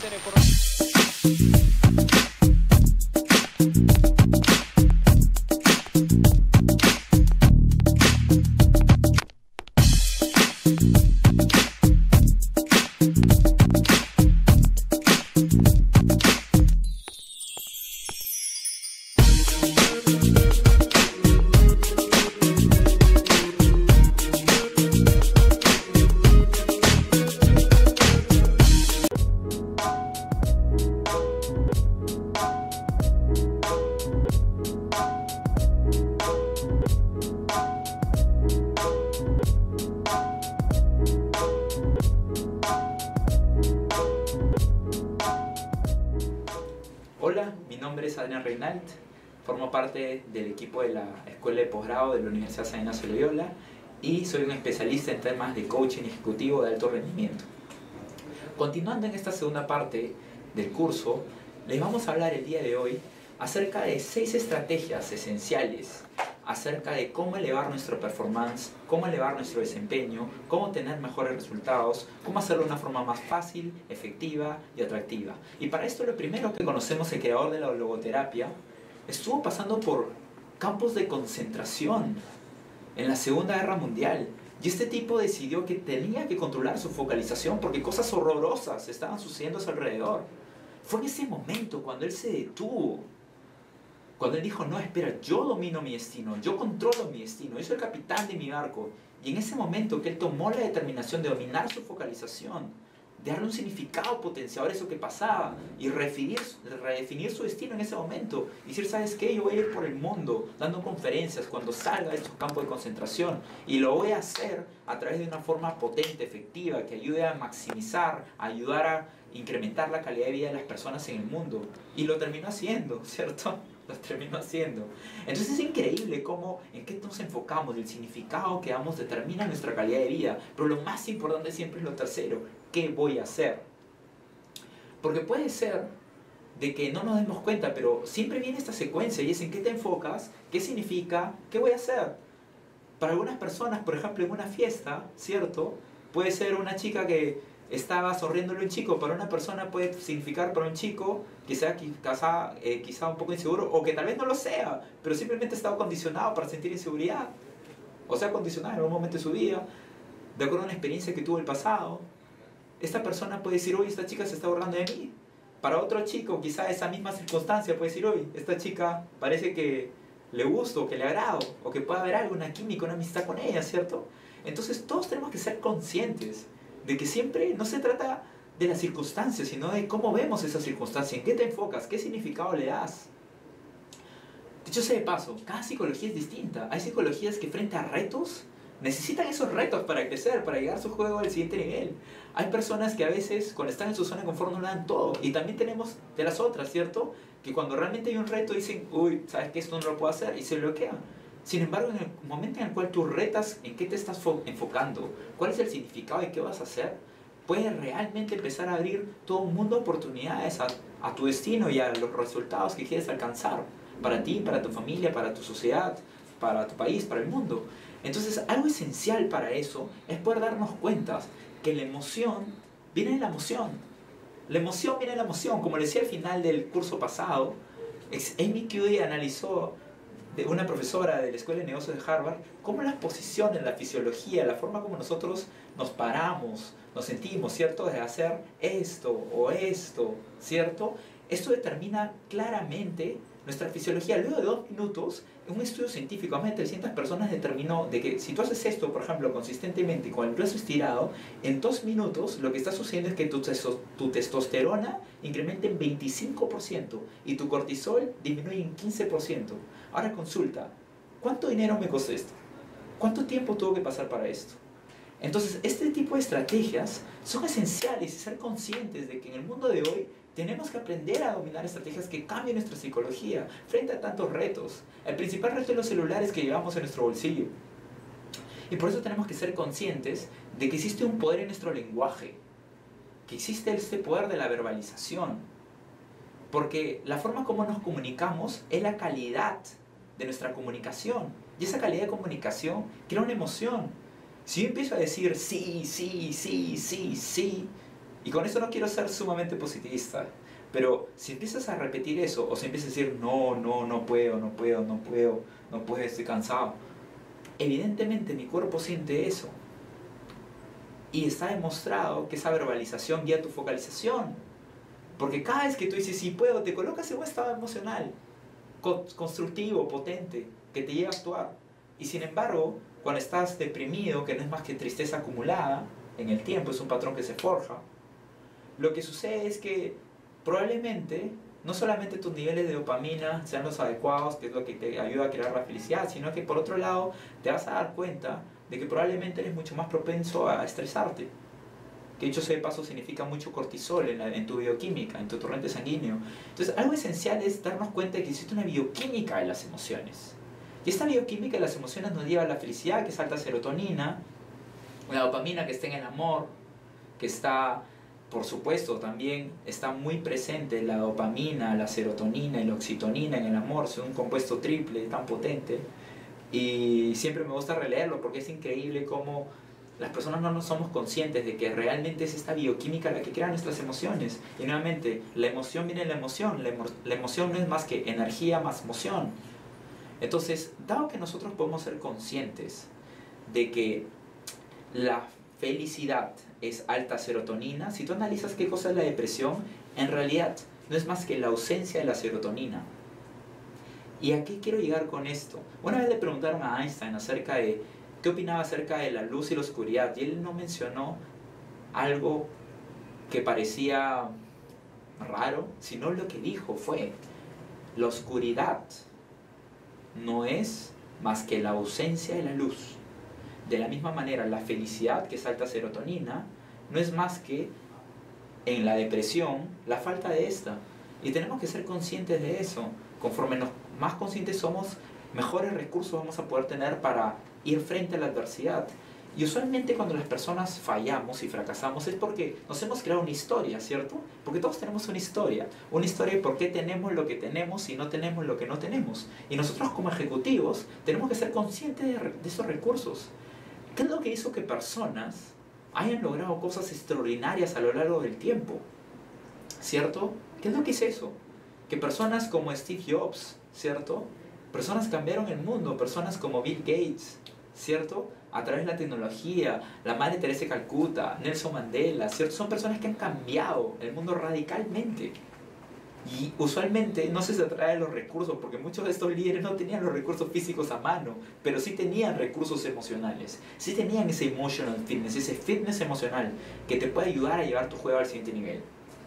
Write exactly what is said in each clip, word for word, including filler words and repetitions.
serie por... Hola, mi nombre es Adrián Reinalt, formo parte del equipo de la Escuela de Posgrado de la Universidad San Ignacio de Loyola y soy un especialista en temas de coaching ejecutivo de alto rendimiento. Continuando en esta segunda parte del curso, les vamos a hablar el día de hoy acerca de seis estrategias esenciales acerca de cómo elevar nuestro performance, cómo elevar nuestro desempeño, cómo tener mejores resultados, cómo hacerlo de una forma más fácil, efectiva y atractiva. Y para esto lo primero que conocemos, el creador de la logoterapia, estuvo pasando por campos de concentración en la Segunda Guerra Mundial. Y este tipo decidió que tenía que controlar su focalización porque cosas horrorosas estaban sucediendo a su alrededor. Fue en ese momento cuando él se detuvo. Cuando él dijo, no, espera, yo domino mi destino, yo controlo mi destino, yo soy el capitán de mi barco. Y en ese momento que él tomó la determinación de dominar su focalización, de darle un significado potenciador a eso que pasaba y redefinir, redefinir su destino en ese momento. Y decir, ¿sabes qué? Yo voy a ir por el mundo dando conferencias cuando salga de estos campos de concentración. Y lo voy a hacer a través de una forma potente, efectiva, que ayude a maximizar, a ayudar a incrementar la calidad de vida de las personas en el mundo. Y lo terminó haciendo, ¿cierto? Lo terminó haciendo. Entonces es increíble cómo en qué nos enfocamos, el significado que damos determina nuestra calidad de vida, pero lo más importante siempre es lo tercero, ¿qué voy a hacer? Porque puede ser de que no nos demos cuenta, pero siempre viene esta secuencia y es en qué te enfocas, qué significa, qué voy a hacer. Para algunas personas, por ejemplo, en una fiesta, ¿cierto? Puede ser una chica que estaba sonriéndole a un chico. Para una persona puede significar para un chico que sea quizá, eh, quizá un poco inseguro, o que tal vez no lo sea, pero simplemente estaba condicionado para sentir inseguridad, o sea, condicionado en algún momento de su vida, de acuerdo a una experiencia que tuvo el pasado. Esta persona puede decir, oye, esta chica se está burlando de mí. Para otro chico, quizá esa misma circunstancia puede decir, oye, esta chica parece que le gusto, que le agrado, o que puede haber algo, una química, una amistad con ella, ¿cierto? Entonces todos tenemos que ser conscientes de que siempre no se trata de las circunstancias, sino de cómo vemos esa circunstancia, en qué te enfocas, qué significado le das. Dicho sea de paso, cada psicología es distinta. Hay psicologías que frente a retos necesitan esos retos para crecer, para llegar a su juego al siguiente nivel. Hay personas que a veces cuando están en su zona de confort no lo dan todo. Y también tenemos de las otras, ¿cierto? Que cuando realmente hay un reto dicen, uy, ¿sabes qué? Esto no lo puedo hacer, y se bloquean. Sin embargo, en el momento en el cual tú retas en qué te estás enfocando, cuál es el significado de qué vas a hacer, puedes realmente empezar a abrir todo un mundo de oportunidades a, a tu destino y a los resultados que quieres alcanzar para ti, para tu familia, para tu sociedad, para tu país, para el mundo. Entonces, algo esencial para eso es poder darnos cuenta que la emoción viene de la emoción. La emoción viene de la emoción. Como le decía al final del curso pasado, Amy Cuddy analizó, de una profesora de la Escuela de Negocios de Harvard, cómo las posiciones, la fisiología, la forma como nosotros nos paramos, nos sentimos, ¿cierto? De hacer esto o esto, ¿cierto? Esto determina claramente nuestra fisiología. Luego de dos minutos, un estudio científico, más de trescientas personas determinó de que si tú haces esto, por ejemplo, consistentemente con el brazo estirado, en dos minutos lo que está sucediendo es que tu, testo tu testosterona incrementa en veinticinco por ciento y tu cortisol disminuye en quince por ciento. Ahora consulta, ¿cuánto dinero me costó esto? ¿Cuánto tiempo tuvo que pasar para esto? Entonces, este tipo de estrategias son esenciales y ser conscientes de que en el mundo de hoy tenemos que aprender a dominar estrategias que cambien nuestra psicología frente a tantos retos. El principal reto es los celulares que llevamos en nuestro bolsillo. Y por eso tenemos que ser conscientes de que existe un poder en nuestro lenguaje, que existe este poder de la verbalización. Porque la forma como nos comunicamos es la calidad de nuestra comunicación. Y esa calidad de comunicación crea una emoción. Si yo empiezo a decir sí, sí, sí, sí, sí, Y con eso no quiero ser sumamente positivista, pero si empiezas a repetir eso, o si empiezas a decir, no, no, no puedo, no puedo, no puedo, no puedo, estoy cansado, evidentemente mi cuerpo siente eso. Y está demostrado que esa verbalización guía tu focalización. Porque cada vez que tú dices, sí puedo, te colocas en un estado emocional constructivo, potente, que te lleva a actuar. Y sin embargo, cuando estás deprimido, que no es más que tristeza acumulada en el tiempo, es un patrón que se forja, lo que sucede es que probablemente no solamente tus niveles de dopamina sean los adecuados, que es lo que te ayuda a crear la felicidad, sino que por otro lado te vas a dar cuenta de que probablemente eres mucho más propenso a estresarte. Que dicho sea de paso significa mucho cortisol en, la, en tu bioquímica, en tu torrente sanguíneo. Entonces algo esencial es darnos cuenta de que existe una bioquímica de las emociones. Y esta bioquímica de las emociones nos lleva a la felicidad, que es alta serotonina, la dopamina que está en el amor, que está, por supuesto, también está muy presente la dopamina, la serotonina y la oxitonina en el amor, son un compuesto triple tan potente. Y siempre me gusta releerlo porque es increíble cómo las personas no nos somos conscientes de que realmente es esta bioquímica la que crea nuestras emociones. Y nuevamente, la emoción viene de la emoción. La, emo la emoción no es más que energía más emoción. Entonces, dado que nosotros podemos ser conscientes de que la felicidad es alta serotonina, si tú analizas qué cosa es la depresión, en realidad no es más que la ausencia de la serotonina. ¿Y a qué quiero llegar con esto? Una vez le preguntaron a Einstein acerca de qué opinaba acerca de la luz y la oscuridad, y él no mencionó algo que parecía raro, sino lo que dijo fue: la oscuridad no es más que la ausencia de la luz. De la misma manera, la felicidad, que es alta serotonina, no es más que, en la depresión, la falta de esta. Y tenemos que ser conscientes de eso. Conforme nos, más conscientes somos, mejores recursos vamos a poder tener para ir frente a la adversidad. Y usualmente cuando las personas fallamos y fracasamos es porque nos hemos creado una historia, ¿cierto? Porque todos tenemos una historia. Una historia de por qué tenemos lo que tenemos y no tenemos lo que no tenemos. Y nosotros como ejecutivos tenemos que ser conscientes de, de esos recursos. ¿Qué es lo que hizo que personas hayan logrado cosas extraordinarias a lo largo del tiempo? ¿Cierto? ¿Qué es lo que hizo eso? Que personas como Steve Jobs, ¿cierto? Personas cambiaron el mundo, personas como Bill Gates, ¿cierto? A través de la tecnología, la Madre Teresa de Calcuta, Nelson Mandela, ¿cierto? Son personas que han cambiado el mundo radicalmente. Y usualmente no se trata de los recursos, porque muchos de estos líderes no tenían los recursos físicos a mano, pero sí tenían recursos emocionales, sí tenían ese emotional fitness, ese fitness emocional que te puede ayudar a llevar tu juego al siguiente nivel.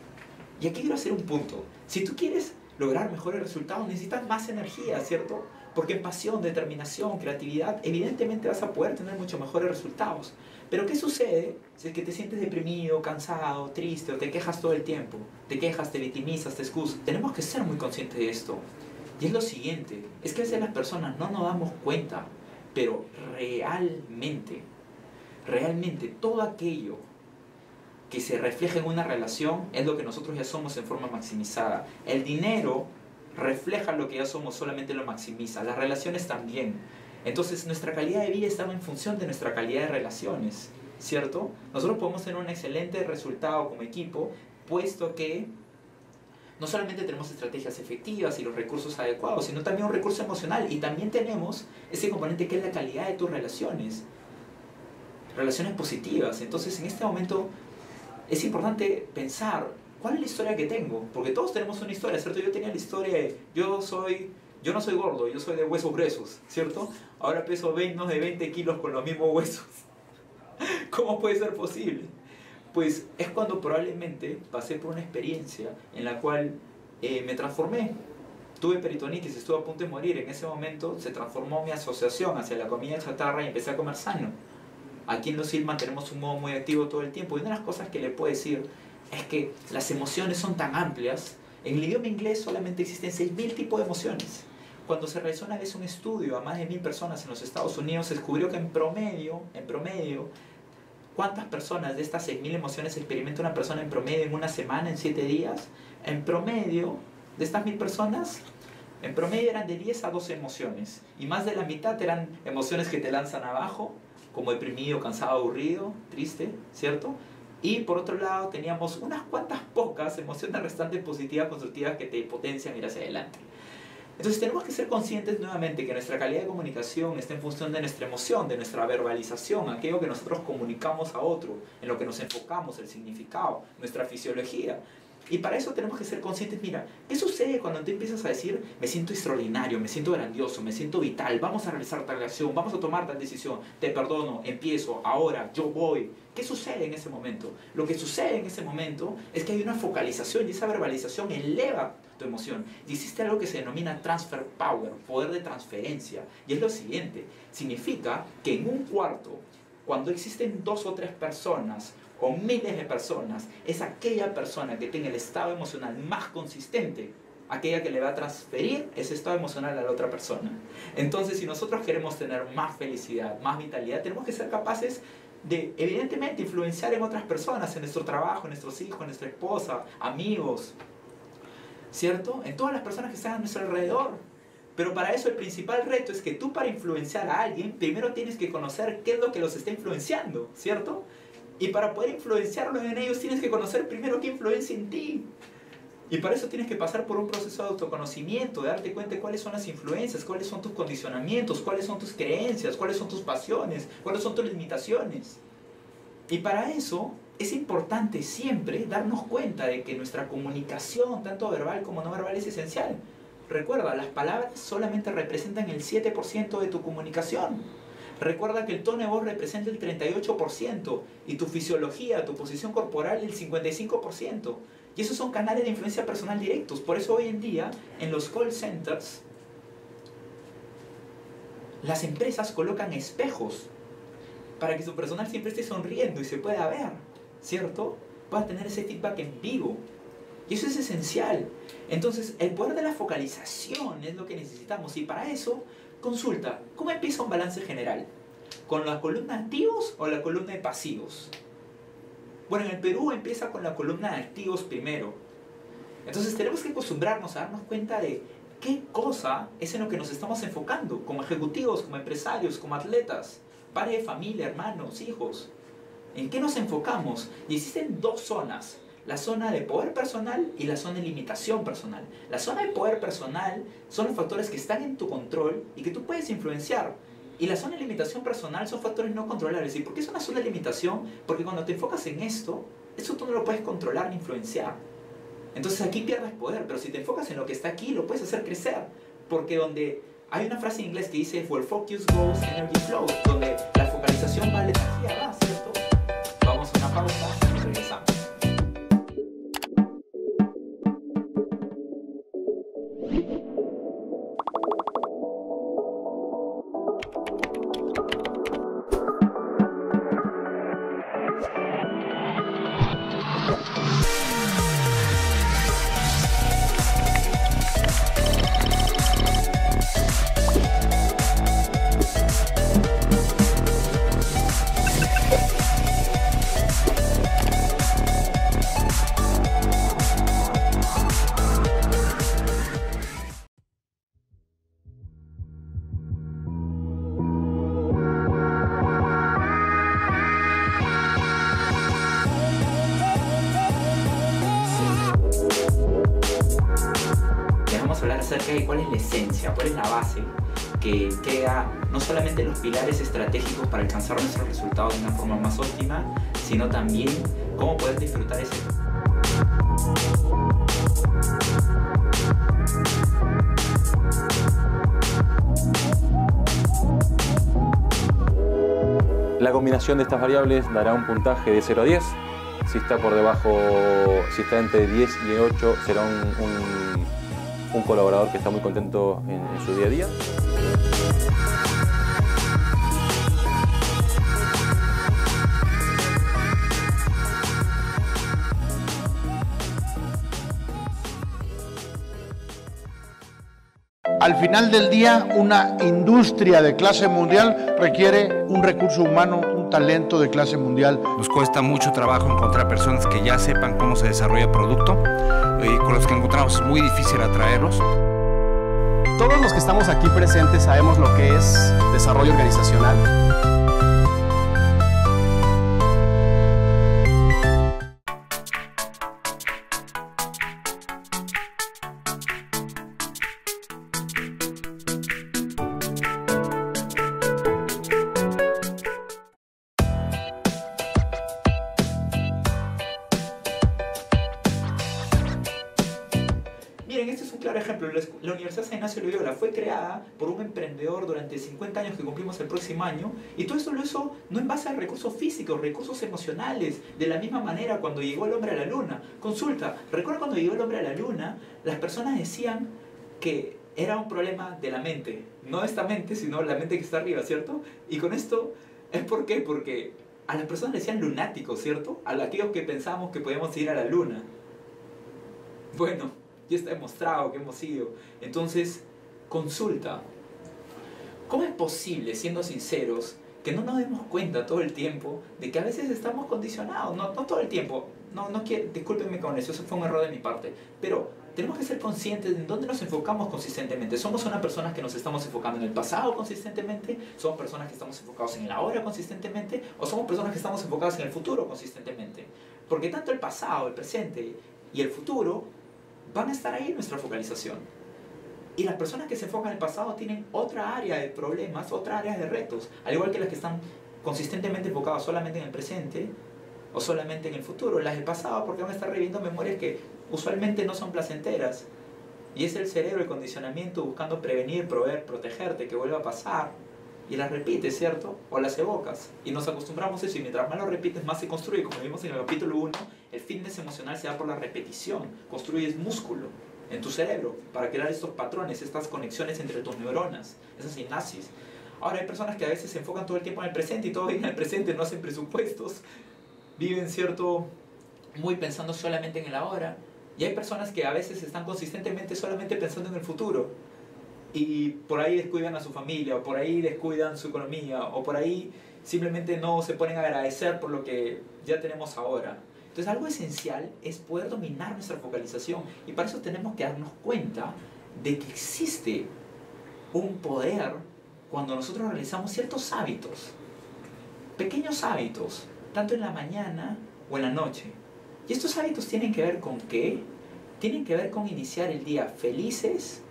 Y aquí quiero hacer un punto. Si tú quieres lograr mejores resultados, necesitas más energía, ¿cierto? Porque en pasión, determinación, creatividad, evidentemente vas a poder tener mucho mejores resultados. Pero ¿qué sucede si es que te sientes deprimido, cansado, triste o te quejas todo el tiempo? Te quejas, te victimizas, te excusas. Tenemos que ser muy conscientes de esto. Y es lo siguiente, es que a veces las personas no nos damos cuenta, pero realmente, realmente todo aquello que se refleja en una relación es lo que nosotros ya somos en forma maximizada. El dinero refleja lo que ya somos, solamente lo maximiza. Las relaciones también. Entonces nuestra calidad de vida está en función de nuestra calidad de relaciones, ¿cierto? Nosotros podemos tener un excelente resultado como equipo, puesto que no solamente tenemos estrategias efectivas y los recursos adecuados, sino también un recurso emocional. Y también tenemos ese componente que es la calidad de tus relaciones. Relaciones positivas. Entonces en este momento es importante pensar, ¿cuál es la historia que tengo? Porque todos tenemos una historia, ¿cierto? Yo tenía la historia de, yo soy, yo no soy gordo, yo soy de huesos gruesos, ¿cierto? Ahora peso menos de veinte kilos con los mismos huesos. ¿Cómo puede ser posible? Pues es cuando probablemente pasé por una experiencia en la cual eh, me transformé. Tuve peritonitis, estuve a punto de morir. En ese momento se transformó mi asociación hacia la comida chatarra y empecé a comer sano. Aquí en Los Hillman tenemos un modo muy activo todo el tiempo. Y una de las cosas que le puedo decir es que las emociones son tan amplias. En el idioma inglés solamente existen seis mil tipos de emociones. Cuando se realizó una vez un estudio a más de mil personas en los Estados Unidos, se descubrió que en promedio, en promedio, ¿cuántas personas de estas seis mil emociones experimenta una persona en promedio en una semana, en siete días? En promedio, de estas mil personas, en promedio eran de diez a doce emociones. Y más de la mitad eran emociones que te lanzan abajo, como deprimido, cansado, aburrido, triste, ¿cierto? Y por otro lado teníamos unas cuantas pocas emociones restantes positivas, constructivas, que te potencian ir hacia adelante. Entonces tenemos que ser conscientes nuevamente que nuestra calidad de comunicación está en función de nuestra emoción, de nuestra verbalización, aquello que nosotros comunicamos a otro, en lo que nos enfocamos, el significado, nuestra fisiología. Y para eso tenemos que ser conscientes. Mira, ¿qué sucede cuando tú empiezas a decir me siento extraordinario, me siento grandioso, me siento vital, vamos a realizar tal acción, vamos a tomar tal decisión, te perdono, empiezo, ahora, yo voy? ¿Qué sucede en ese momento? Lo que sucede en ese momento es que hay una focalización y esa verbalización eleva tu emoción. Y existe algo que se denomina transfer power, poder de transferencia. Y es lo siguiente, significa que en un cuarto, cuando existen dos o tres personas o miles de personas, es aquella persona que tenga el estado emocional más consistente, aquella que le va a transferir ese estado emocional a la otra persona. Entonces, si nosotros queremos tener más felicidad, más vitalidad, tenemos que ser capaces de, evidentemente, influenciar en otras personas, en nuestro trabajo, en nuestros hijos, en nuestra esposa, amigos, ¿cierto? En todas las personas que están a nuestro alrededor. Pero para eso el principal reto es que tú, para influenciar a alguien, primero tienes que conocer qué es lo que los está influenciando, ¿cierto? Y para poder influenciarlos en ellos tienes que conocer primero qué influencia en ti. Y para eso tienes que pasar por un proceso de autoconocimiento, de darte cuenta de cuáles son las influencias, cuáles son tus condicionamientos, cuáles son tus creencias, cuáles son tus pasiones, cuáles son tus limitaciones. Y para eso es importante siempre darnos cuenta de que nuestra comunicación, tanto verbal como no verbal, es esencial. Recuerda, las palabras solamente representan el siete por ciento de tu comunicación. Recuerda que el tono de voz representa el treinta y ocho por ciento y tu fisiología, tu posición corporal, el cincuenta y cinco por ciento. Y esos son canales de influencia personal directos. Por eso hoy en día, en los call centers, las empresas colocan espejos para que su personal siempre esté sonriendo y se pueda ver, ¿cierto? Pueda tener ese feedback en vivo. Y eso es esencial. Entonces, el poder de la focalización es lo que necesitamos. Y para eso, consulta, ¿cómo empieza un balance general? ¿Con la columna de activos o la columna de pasivos? Bueno, en el Perú empieza con la columna de activos primero. Entonces tenemos que acostumbrarnos a darnos cuenta de qué cosa es en lo que nos estamos enfocando, como ejecutivos, como empresarios, como atletas, padres de familia, hermanos, hijos. ¿En qué nos enfocamos? Y existen dos zonas. La zona de poder personal y la zona de limitación personal. La zona de poder personal son los factores que están en tu control y que tú puedes influenciar. Y la zona de limitación personal son factores no controlables. ¿Y por qué es una zona de limitación? Porque cuando te enfocas en esto, eso tú no lo puedes controlar ni influenciar. Entonces aquí pierdes poder, pero si te enfocas en lo que está aquí, lo puedes hacer crecer. Porque donde hay una frase en inglés que dice where focus goes, energy flows, donde la focalización va, la energía va, ¿cierto? Vamos a una pausa y regresamos. Hablar acerca de cuál es la esencia, cuál es la base que crea no solamente los pilares estratégicos para alcanzar nuestros resultados de una forma más óptima, sino también cómo poder disfrutar ese. La combinación de estas variables dará un puntaje de cero a diez. Si está por debajo, si está entre diez y ocho, será un, un un colaborador que está muy contento en, en su día a día. Al final del día, una industria de clase mundial requiere un recurso humano, un talento de clase mundial. Nos cuesta mucho trabajo encontrar personas que ya sepan cómo se desarrolla el producto, y con los que encontramos es muy difícil atraerlos. Todos los que estamos aquí presentes sabemos lo que es desarrollo organizacional. miren, este es un claro ejemplo. La, la Universidad San Ignacio de Loyola fue creada por un emprendedor durante cincuenta años que cumplimos el próximo año, y todo esto lo hizo no en base a recursos físicos, recursos emocionales. De la misma manera, cuando llegó el hombre a la luna, consulta, recuerda cuando llegó el hombre a la luna, las personas decían que era un problema de la mente, no esta mente, sino la mente que está arriba, ¿cierto? Y con esto, ¿es por qué? Porque a las personas le decían lunáticos, ¿cierto? A aquellos que pensábamos que podíamos ir a la luna. Bueno, ya está demostrado que hemos ido. Entonces, consulta. ¿Cómo es posible, siendo sinceros, que no nos demos cuenta todo el tiempo de que a veces estamos condicionados? No, no todo el tiempo. No, no quiero, discúlpenme con eso, eso fue un error de mi parte. Pero tenemos que ser conscientes de en dónde nos enfocamos consistentemente. ¿Somos una persona que nos estamos enfocando en el pasado consistentemente? ¿Somos personas que estamos enfocados en el ahora consistentemente? ¿O somos personas que estamos enfocadas en el futuro consistentemente? Porque tanto el pasado, el presente y el futuro van a estar ahí en nuestra focalización. Y las personas que se enfocan en el pasado tienen otra área de problemas, otra área de retos, al igual que las que están consistentemente enfocadas solamente en el presente o solamente en el futuro. Las del pasado, porque van a estar reviviendo memorias que usualmente no son placenteras, y es el cerebro, el condicionamiento buscando prevenir, proveer, protegerte, que vuelva a pasar, y las repites, ¿cierto? O las evocas, y nos acostumbramos a eso, y mientras más lo repites, más se construye. Como vimos en el capítulo uno, el fitness emocional se da por la repetición. Construyes músculo en tu cerebro para crear estos patrones, estas conexiones entre tus neuronas, esas sinapsis. Ahora, hay personas que a veces se enfocan todo el tiempo en el presente, y todo vive en el presente, no hacen presupuestos, viven, ¿cierto?, muy pensando solamente en el ahora. Y hay personas que a veces están consistentemente solamente pensando en el futuro, y por ahí descuidan a su familia, o por ahí descuidan su economía, o por ahí simplemente no se ponen a agradecer por lo que ya tenemos ahora. Entonces, algo esencial es poder dominar nuestra focalización, y para eso tenemos que darnos cuenta de que existe un poder cuando nosotros realizamos ciertos hábitos, pequeños hábitos, tanto en la mañana o en la noche. Y estos hábitos tienen que ver con ¿qué? Tienen que ver con iniciar el día felices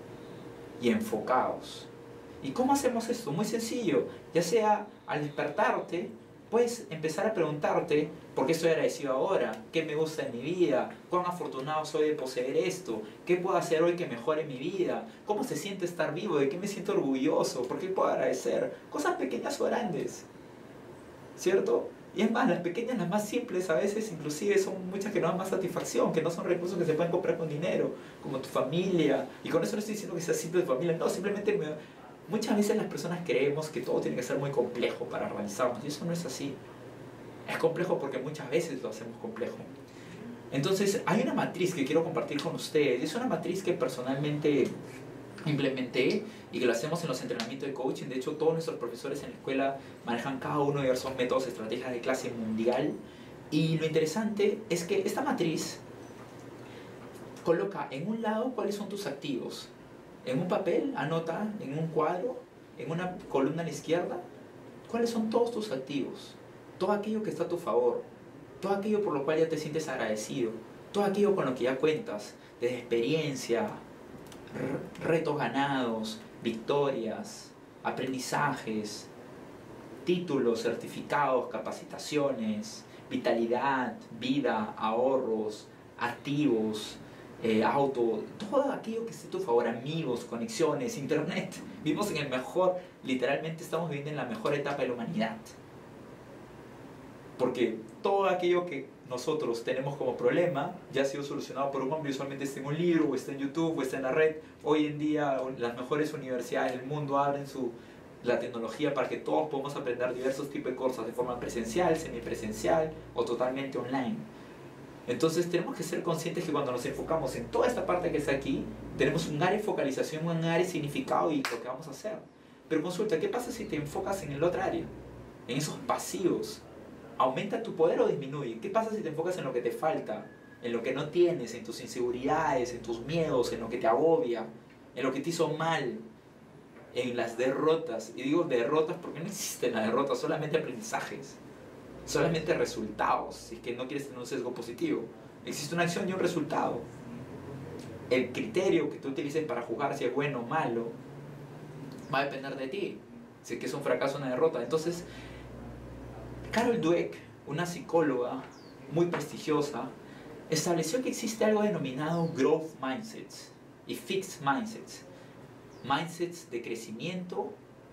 y enfocados. ¿Y cómo hacemos esto? Muy sencillo. Ya sea al despertarte, puedes empezar a preguntarte ¿por qué estoy agradecido ahora? ¿Qué me gusta en mi vida? ¿Cuán afortunado soy de poseer esto? ¿Qué puedo hacer hoy que mejore mi vida? ¿Cómo se siente estar vivo? ¿De qué me siento orgulloso? ¿Por qué puedo agradecer? Cosas pequeñas o grandes, ¿cierto? Y es más, las pequeñas, las más simples, a veces inclusive son muchas que no dan más satisfacción, que no son recursos que se pueden comprar con dinero, como tu familia. Y con eso no estoy diciendo que sea simple de familia, no, simplemente me, muchas veces las personas creemos que todo tiene que ser muy complejo para realizarnos, y eso no es así. Es complejo porque muchas veces lo hacemos complejo. Entonces, hay una matriz que quiero compartir con ustedes. Es una matriz que personalmente implementé y que lo hacemos en los entrenamientos de coaching. De hecho, todos nuestros profesores en la escuela manejan cada uno de esos métodos, estrategias de clase mundial. Y lo interesante es que esta matriz coloca en un lado cuáles son tus activos. En un papel, anota en un cuadro, en una columna a la izquierda, cuáles son todos tus activos. Todo aquello que está a tu favor, todo aquello por lo cual ya te sientes agradecido, todo aquello con lo que ya cuentas, desde experiencia, retos ganados, victorias, aprendizajes, títulos, certificados, capacitaciones, vitalidad, vida, ahorros, activos, eh, auto, todo aquello que esté a tu favor, amigos, conexiones, internet. Vivimos en el mejor, literalmente estamos viviendo en la mejor etapa de la humanidad. Porque todo aquello que nosotros tenemos como problema ya ha sido solucionado por un hombre, usualmente está en un libro, o está en YouTube, o está en la red. Hoy en día las mejores universidades del mundo abren su, la tecnología para que todos podamos aprender diversos tipos de cosas de forma presencial, semipresencial o totalmente online. Entonces tenemos que ser conscientes que cuando nos enfocamos en toda esta parte que está aquí, tenemos un área de focalización, un área de significado y lo que vamos a hacer. Pero consulta, ¿qué pasa si te enfocas en el otro área? En esos pasivos. ¿Aumenta tu poder o disminuye? ¿Qué pasa si te enfocas en lo que te falta? En lo que no tienes, en tus inseguridades, en tus miedos, en lo que te agobia, en lo que te hizo mal, en las derrotas. Y digo derrotas porque no existen las derrotas, solamente aprendizajes, solamente resultados, si es que no quieres tener un sesgo positivo. Existe una acción y un resultado. El criterio que tú utilices para juzgar si es bueno o malo va a depender de ti, si es que es un fracaso o una derrota. Entonces, Carol Dweck, una psicóloga muy prestigiosa, estableció que existe algo denominado growth mindsets y fixed mindsets. Mindsets de crecimiento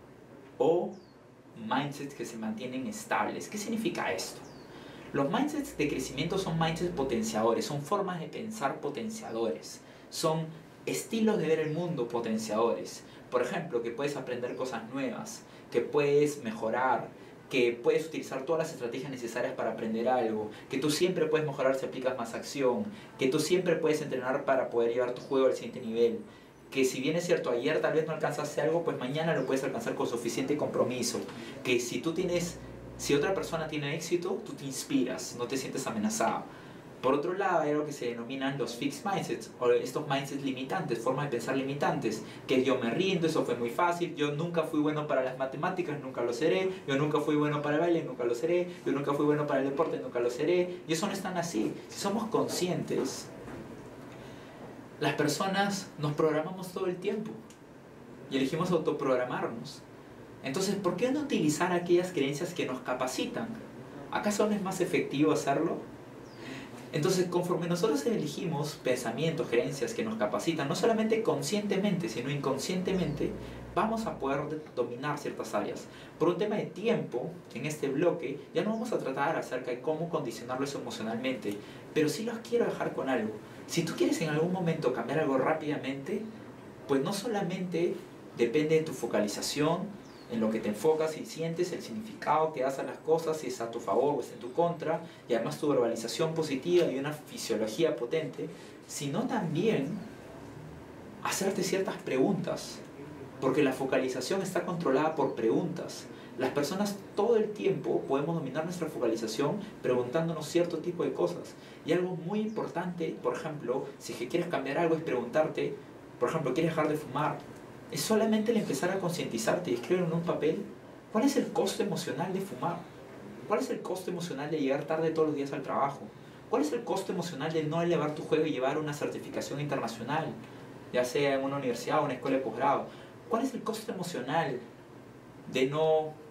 o mindsets que se mantienen estables. ¿Qué significa esto? Los mindsets de crecimiento son mindsets potenciadores, son formas de pensar potenciadores, son estilos de ver el mundo potenciadores. Por ejemplo, que puedes aprender cosas nuevas, que puedes mejorar, que puedes utilizar todas las estrategias necesarias para aprender algo, que tú siempre puedes mejorar si aplicas más acción, que tú siempre puedes entrenar para poder llevar tu juego al siguiente nivel, que si bien es cierto ayer tal vez no alcanzaste algo, pues mañana lo puedes alcanzar con suficiente compromiso, que si tú tienes, si otra persona tiene éxito, tú te inspiras, no te sientes amenazado. Por otro lado, hay algo que se denominan los fixed mindsets, o estos mindsets limitantes, formas de pensar limitantes, que yo me rindo, eso fue muy fácil, yo nunca fui bueno para las matemáticas, nunca lo seré, yo nunca fui bueno para el baile, nunca lo seré, yo nunca fui bueno para el deporte, nunca lo seré, y eso no es tan así. Si somos conscientes, las personas nos programamos todo el tiempo, y elegimos autoprogramarnos. Entonces, ¿por qué no utilizar aquellas creencias que nos capacitan? ¿Acaso no es más efectivo hacerlo? Entonces, conforme nosotros elegimos pensamientos, creencias que nos capacitan, no solamente conscientemente, sino inconscientemente, vamos a poder dominar ciertas áreas. Por un tema de tiempo, en este bloque, ya no vamos a tratar acerca de cómo condicionarlo eso emocionalmente, pero sí los quiero dejar con algo. Si tú quieres en algún momento cambiar algo rápidamente, pues no solamente depende de tu focalización, en lo que te enfocas y sientes, el significado que das a las cosas, si es a tu favor o es en tu contra, y además tu verbalización positiva y una fisiología potente, sino también hacerte ciertas preguntas, porque la focalización está controlada por preguntas. Las personas todo el tiempo podemos dominar nuestra focalización preguntándonos cierto tipo de cosas. Y algo muy importante, por ejemplo, si es que quieres cambiar algo, es preguntarte, por ejemplo, ¿quieres dejar de fumar? Es solamente el empezar a concientizarte y escribir en un papel cuál es el costo emocional de fumar, cuál es el costo emocional de llegar tarde todos los días al trabajo, cuál es el costo emocional de no elevar tu juego y llevar una certificación internacional, ya sea en una universidad o una escuela de posgrado, cuál es el costo emocional de no